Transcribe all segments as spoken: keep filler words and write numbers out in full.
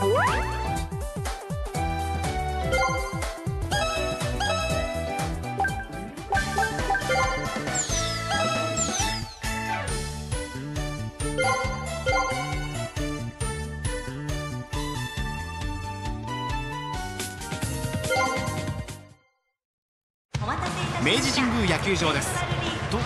明治神宮野球場ですと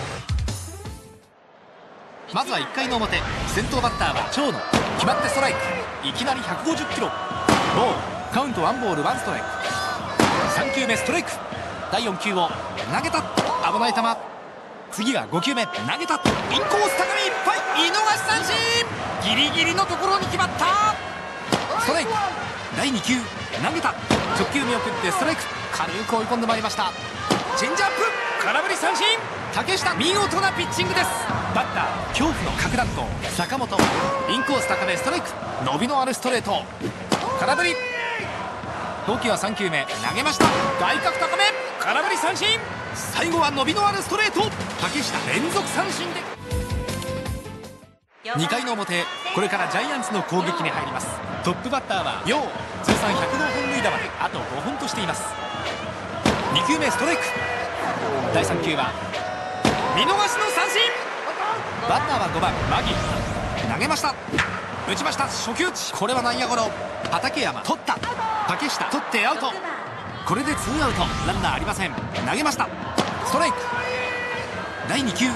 まずはいっかいの表、先頭バッターは長野。決まってストライク。いきなりひゃくごじゅっキロ。ボール。カウントワンボールワンストライク。さんきゅうめストライク。だいよん球を投げた。危ない球。次がご球目投げた。インコース高めいっぱい、見逃し三振。ギリギリのところに決まった。ストライク。だいに球投げた。直球見送ってストライク。軽く追い込んでまいりました。チェンジアップ。空振り三振。竹下、見事なピッチングです。バッター恐怖の核弾頭坂本。インコース高めストライク。伸びのあるストレート。空振り。投球はさん球目投げました。外角高め空振り三振。最後は伸びのあるストレート。竹下連続三振でにかいの表、これからジャイアンツの攻撃に入ります。トップバッターは陽。通算ひゃくごほん塁打まであとごほんとしています。に球目ストライク。だいさん球は見逃しの三振。バッターはごばんマギー。投げました。打ちました。初球打ち。これは内野ゴロ。畠山取った。竹下取ってアウト。これでツーアウト、ランナーありません。投げました。ストライク。だいに球打った。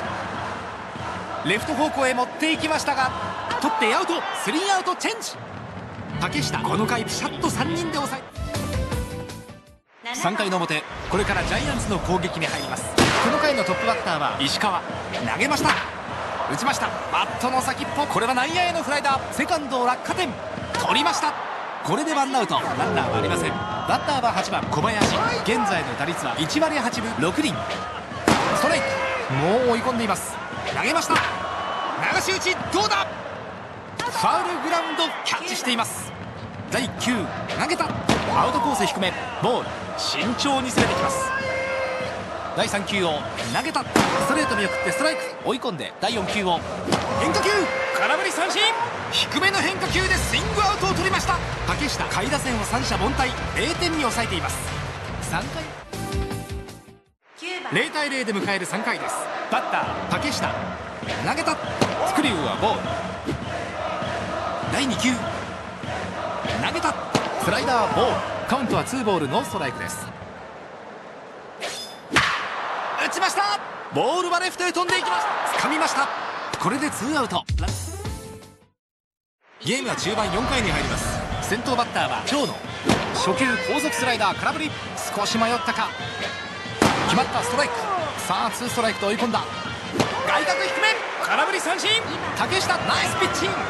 レフト方向へ持っていきましたが取ってアウト。スリーアウトチェンジ。竹下この回ピシャッとさんにんで抑え。さんかいの表、これからジャイアンツの攻撃に入ります。この回のトップバッターは石川。投げました。打ちました。バットの先っぽ。これは内野へのフライだ。セカンドを落下点。取りました。これでワンアウト、ランナーはありません。バッターははちばん小林。現在の打率はいちわりはちぶろくりん。ストライク。もう追い込んでいます。投げました。流し打ちどうだ。ファウルグラウンドキャッチしています。だいいっ球投げた。アウトコース低めボール。慎重に攻めてきます。だいさん球を投げた。ストレート見送ってストライク。追い込んでだいよん球を変化球空振り三振。低めの変化球でスイングアウトを取りました。竹下下位打線を三者凡退、れいてんに抑えています。さんかいれいたいれいで迎えるさんかいです。バッター竹下投げた。スクリューはボール。だいに球投げた。スライダーボール。カウントはツーボールノーストライクです。打ちました。ボールはレフトへ飛んでいきました。掴みました。これでツーアウト。ゲームは中盤よんかいに入ります。先頭バッターは長野。初球高速スライダー空振り。少し迷ったか。決まった。ストライク。さあツーストライクと追い込んだ。外角低め空振り三振。竹下ナイスピッチング。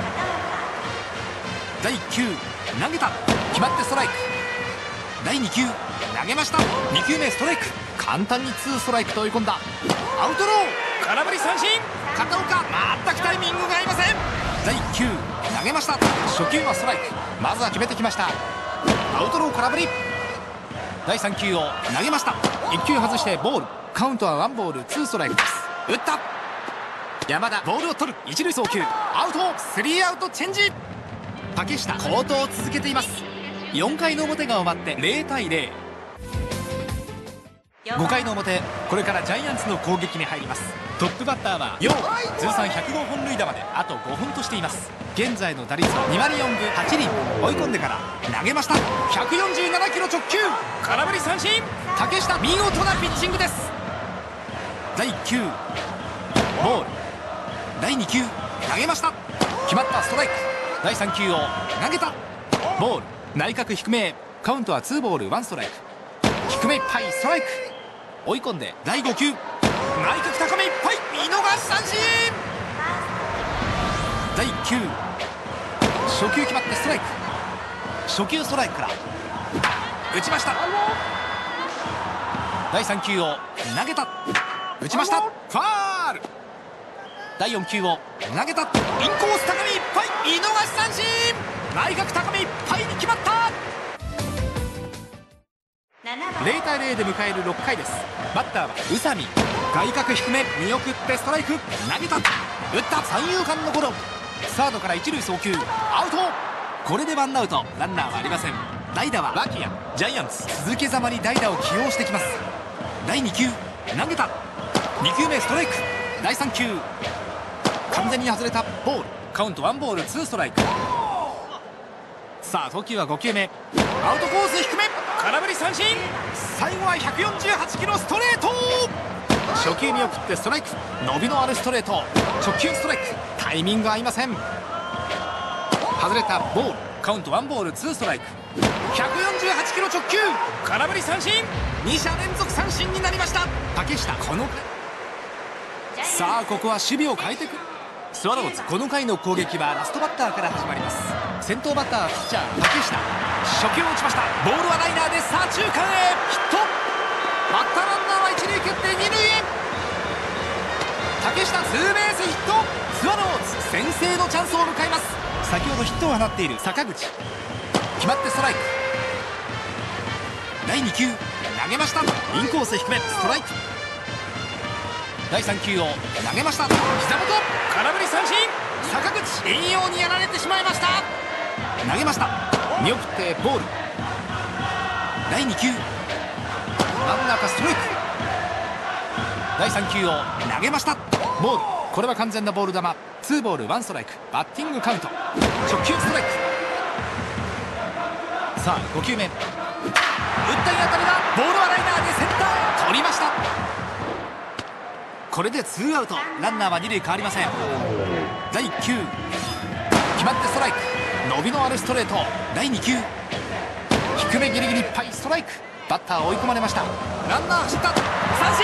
だいいっ球投げた。決まってストライク。だいに球投げました。に球目ストライク。簡単にツーストライクと追い込んだ。アウトロー空振り三振。片岡全くタイミングが合いません。だいいっ球投げました。初球はストライク。まずは決めてきました。アウトロー空振り。だいさん球を投げました。いっ球外してボール。カウントはワンボールツーストライクです。打った。山田ボールを取る。一塁送球アウト。スリーアウトチェンジ。竹下好投を続けています。よんかいの表が終わってれいたいれい。ごかいの表、これからジャイアンツの攻撃に入ります。トップバッターは陽。通算ひゃくごほん塁打まであとごほんとしています。現在の打率はにわりよんぶはちりん。追い込んでから投げました。ひゃくよんじゅうななキロ直球空振り三振。竹下見事なピッチングです。だいいっ球ボール。だいに球投げました。決まったストライク。だいさん球を投げた。ボール。内角低め。カウントはツーボールワンストライク。低めいっぱいストライク。追い込んでだいご球内角高めいっぱい見逃し三振。だいいっ球初球決まってストライク。初球ストライクから打ちました。だいさん球を投げた。打ちました。ファール。だいよん球を投げた。インコース高めいっぱい見逃し三振。内角高めいっぱいに決まった。れいたいれいで迎えるろっかいです。バッターは宇佐美。外角低め見送ってストライク。投げた。打った。三遊間のゴロ。 サードから一塁送球アウト。これでワンアウト、ランナーはありません。代打は脇谷。ジャイアンツ続けざまに代打を起用してきます。だいに球投げた。に球目ストライク。だいさん球完全に外れた。ボール。カウントワンボールツーストライク。さあ投球はご球目アウトコース低め空振り三振。最後はひゃくよんじゅうはちキロストレート。初球見送ってストライク。伸びのあるストレート。直球ストライク。タイミング合いません。外れた。ボール。カウントワンボールツーストライク。ひゃくよんじゅうはちキロ直球空振り三振。に者連続三振になりました。竹下。このさあここは守備を変えてくるスワローズ。この回の攻撃はラストバッターから始まります。先頭バッターはピッチャー竹下。初球を打ちました。ボールはライナーで左中間へヒット。バッターランナーは一塁蹴って二塁へ。竹下ツーベースヒット。スワローズ先制のチャンスを迎えます。先ほどヒットを放っている坂口。決まってストライク。だいに球投げました。インコース低めストライク。だいさん球を投げました。膝元空振り三振。坂口いいようにやられてしまいました。投げました。見送ってボール。だいに球真ん中ストライク。だいさん球を投げました。ボール。これは完全なボール球。ツーボールワンストライク。バッティングカウント。直球ストライク。さあご球目打ったに当たりはボールはライナーでセンターへ取りました。これでツーアウト、ランナーは二塁変わりません。だいいっ球決まってストライク。伸びのあるストレート。だいに球低めギリギリいっぱいストライク。バッター追い込まれました。ランナー走った。三振。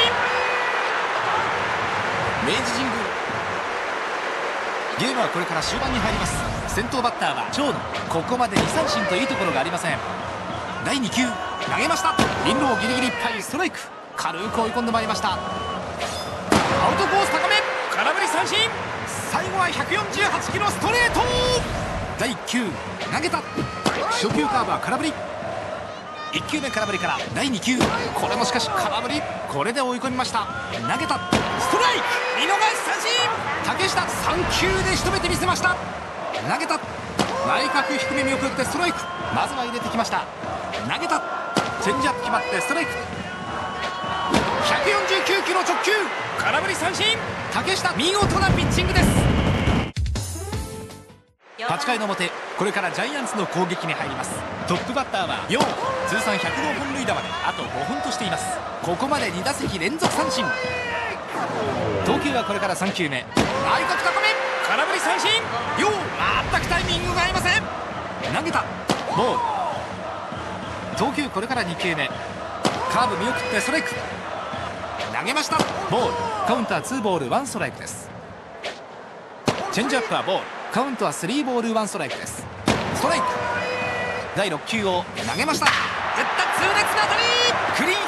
明治神宮ゲームはこれから終盤に入ります。先頭バッターは長野。ここまでに三振といいところがありません。だいに球投げました。インローギリギリいっぱいストライク。軽く追い込んでまいりました。アウトコース高め空振り三振。最後はひゃくよんじゅうはちキロストレート。だいいっ球投げた。初球カーブは空振り。いっ球目空振りからだいに球これもしかし空振り。これで追い込みました。投げたストライク。見逃し三振。竹下さん球で仕留めてみせました。投げた内角低め見送ってストライク。まずは入れてきました。投げたチェンジアップ決まってストライク。ひゃくよんじゅうきゅうキロ直球空振り三振。竹下見事なピッチングです。はち回の表、これからジャイアンツの攻撃に入ります。トップバッターはよん通算ひゃくごほん塁打まであとごほんとしています。ここまでに打席連続三振。投球はこれからさん球目内角高め空振り三振。よう全くタイミングが合いません。投げたボール。投球これからに球目カーブ見送ってストライク。投げましたボール。カウントはツーボールワンストライクです。チェンジアップはボール。カウントはスリーボールワンストライクです。ストライク。だいろっ球を投げました。打った痛烈な当たりクリーンヒッ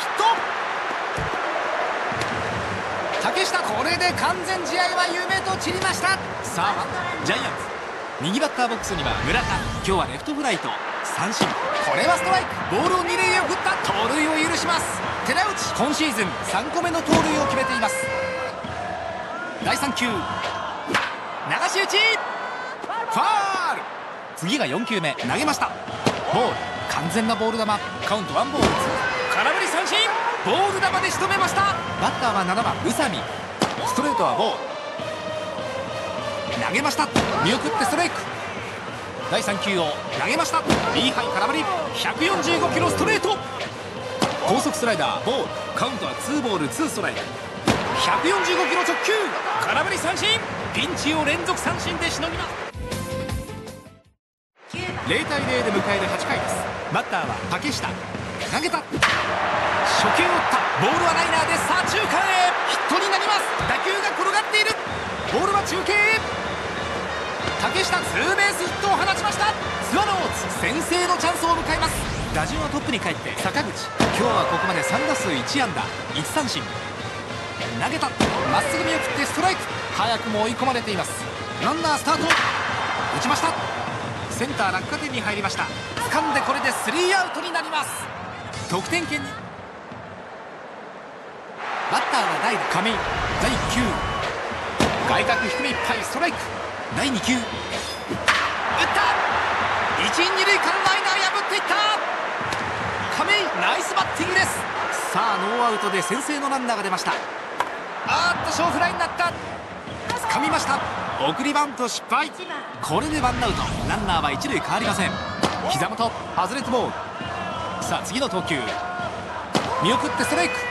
ト。竹下これで完全試合は夢と散りました。さあジャイアンツ右バッターボックスには村田。今日はレフトフライと三振。これはストライク。ボールを二塁へ送った盗塁を許します。寺内今シーズンさんこめの盗塁を決めています。だいさん球流し打ちファール。次がよん球目投げました。ボール。完全なボール球。カウントワンボールツー空振り三振。ボール球で仕留めました。バッターはななばん宇佐美。ストレートはボール。投げました。見送ってストライク。だいさん球を投げました。インハイ空振り。ひゃくよんじゅうごキロストレート。高速スライダーボール。カウントはツーボールツーストライク。ひゃくよんじゅうごキロ直球空振り三振。ピンチを連続三振でしのぎます。ゼロ対ゼロで迎えるはち回です。バッターは竹下。投げた初球を打ったボールはライナーで左中間へヒットになります。打球が転がっている。ボールは中継へ。竹下ツーベースヒットを放ちました。スワローズ先制のチャンスを迎えます。打順はトップに帰って坂口。今日はここまでさん打数いち安打いち三振。投げたまっすぐ見送ってストライク。早くも追い込まれています。ランナースタート。打ちました。センター落下点に入りました。掴んでこれでスリーアウトになります。得点圏にバッターは代打亀井。だいいっ球外角低めいっぱいストライク。 だいにきゅう打ったいち、に塁間ライナー破っていった。亀井ナイスバッティングです。さあノーアウトで先制のランナーが出ました。あーっと小フライになった。掴みました。送りバント失敗。これでワンアウト、ランナーは一塁変わりません。膝元外れてボール。さあ次の投球、見送ってストライク。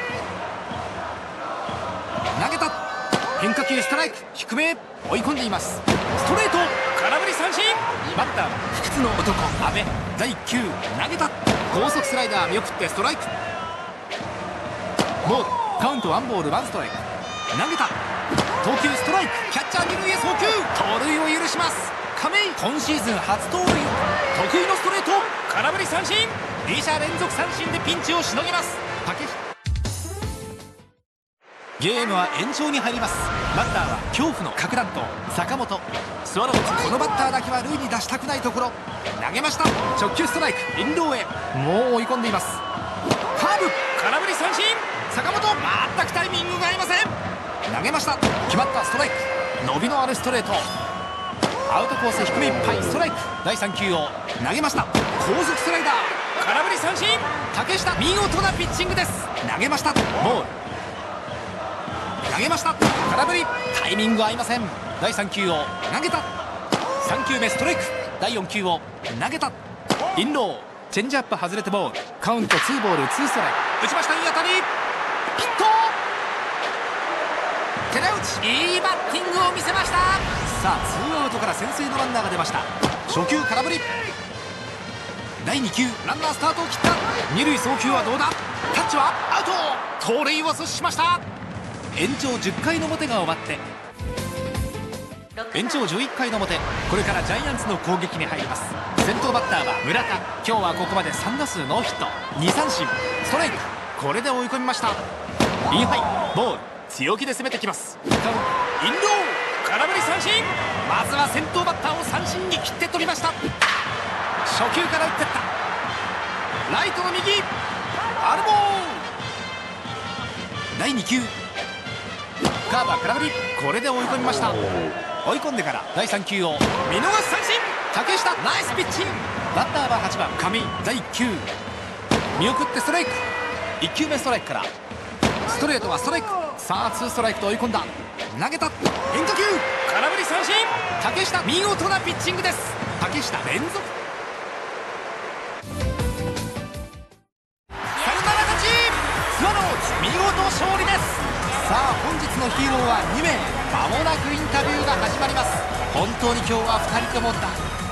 投げた。変化球ストライク、低め追い込んでいます。ストレート空振り三振。バッターは不屈の男阿部。だいいっきゅう投げた。高速スライダー見送ってストライク。ボールカウントワンボールワンストライク。投げた。投球ストライク。キャッチャー二塁へ送球。盗塁を許します。亀井今シーズン初盗塁。得意のストレート空振り三振。に者連続三振でピンチをしのぎます。竹下。ゲームは延長に入ります。バッターは恐怖の核弾頭坂本。スワローズこのバッターだけは塁に出したくないところ。投げました。直球ストライク。インローへもう追い込んでいます。カーブ空振り三振。坂本全くタイミングが合いません。投げました。決まったストライク。伸びのあるストレート。アウトコース低めいっぱいストライク。だいさん球を投げました。高速スライダー空振り三振。竹下見事なピッチングです。投げました。ボール投げました。空振り。タイミング合いません。だいさん球を投げた。さん球目ストライク。だいよん球を投げた。インローチェンジアップ外れてボール。カウントツーボールツーストライク。打ちました。いい当たり。ヒット。寺内いいバッティングを見せました。さあツーアウトから先制のランナーが出ました。初球空振り。だいに球ランナースタートを切った。二塁送球はどうだ。タッチはアウト。盗塁を阻止しました。延長じゅっかいの表が終わって延長じゅういっかいの表、これからジャイアンツの攻撃に入ります。先頭バッターは村田。今日はここまでさん打数ノーヒットに三振ストライク。これで追い込みました。インハイボール強気で攻めてきます。インロー空振り三振。まずは先頭バッターを三振に切って取りました。初球から打ってったライトの右アルボー。だいに球カーブは空振り。これで追い込みました。追い込んでからだいさん球を見逃し三振。竹下ナイスピッチング。バッターははちばん亀井。だいいっ球見送ってストライク。いっ球目ストライクからストレートはストライク。さあツーストライクと追い込んだ。投げた。変化球空振り三振。竹下見事なピッチングです。竹下連続サヨナラ勝ち。スワローズ見事勝利です。さあ本日のヒーローはに名。まもなくインタビューが始まります。本当に今日はふたりともだ